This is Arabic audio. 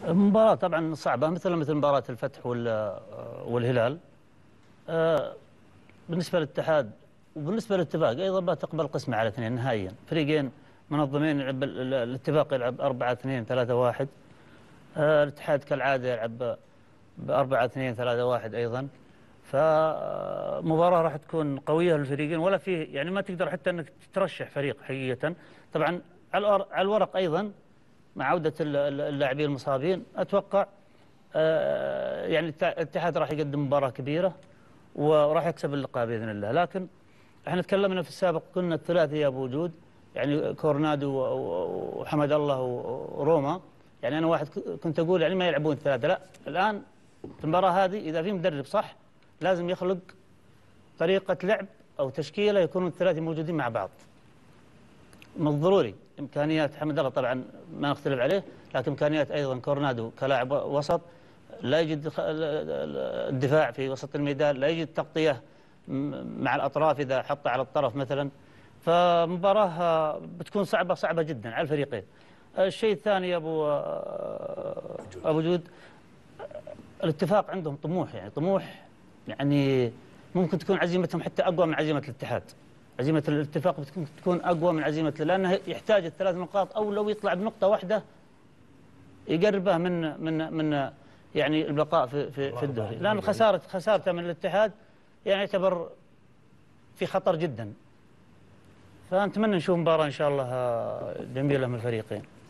المباراة طبعا صعبة مثل مباراة الفتح والهلال. بالنسبة للاتحاد وبالنسبة للاتفاق أيضا بتقبل قسمة على اثنين نهائيا، فريقين منظمين. يلعب الاتفاق يلعب 4-2-3-1، الاتحاد كالعادة يلعب ب4-2-3-1 أيضا. فمباراة راح تكون قوية للفريقين، ولا فيه يعني ما تقدر حتى أنك ترشح فريق حقيقة. طبعا على الورق أيضا مع عودة اللاعبين المصابين أتوقع يعني الاتحاد راح يقدم مباراة كبيرة وراح يكسب اللقاء بإذن الله. لكن احنا تكلمنا في السابق قلنا الثلاثي أبو وجود، يعني كورنادو وحمد الله وروما. يعني أنا واحد كنت أقول يعني ما يلعبون ثلاثة، لا الآن في المباراة هذه إذا في مدرب صح لازم يخلق طريقة لعب أو تشكيلة يكونوا الثلاثي موجودين مع بعض. من الضروري إمكانيات حمد الله طبعا ما نختلف عليه، لكن إمكانيات أيضا كورنادو كلاعب وسط، لا يجد الدفاع في وسط الميدان، لا يجد تغطية مع الأطراف إذا حط على الطرف مثلا. فمباراة بتكون صعبة جدا على الفريقين. الشيء الثاني أبو جود، الاتفاق عندهم طموح، يعني طموح يعني ممكن تكون عزيمتهم حتى أقوى من عزيمة الاتحاد. عزيمة الاتفاق بتكون أقوى من عزيمة، لأنه يحتاج الثلاث نقاط، أو لو يطلع بنقطة واحدة يقربه من يعني البقاء في الدوري، لأن خسارته من الاتحاد يعني يعتبر في خطر جدا. فنتمنى نشوف مباراة إن شاء الله جميلة من الفريقين.